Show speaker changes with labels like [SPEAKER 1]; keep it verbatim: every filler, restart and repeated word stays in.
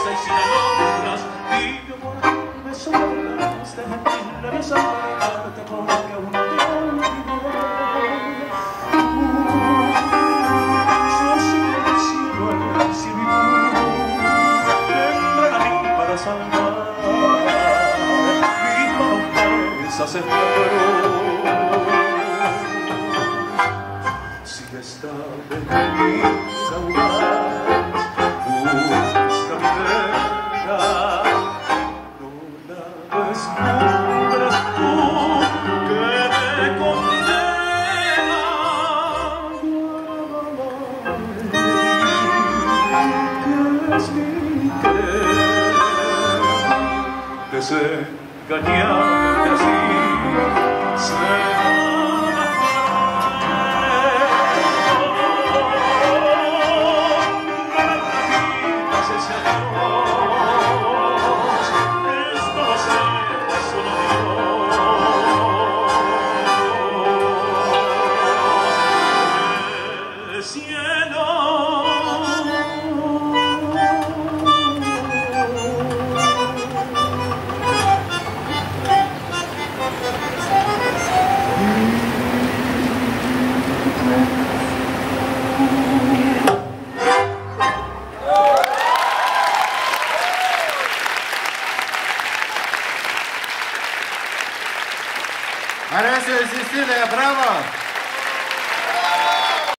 [SPEAKER 1] tristeza y sin alondras, y yo por ahí me sobras de mil labios a apartarte porque aún no te olvidé. Yo soy el cielo, el cielo y tú vendrán a mí para salvar mis promesas en la cruz. Si esta bendita audaz busca mi vera, no la descubras tú que me condena. Que es mi querer desengañarte así, será.
[SPEAKER 2] Horacio Cacilia, bravo!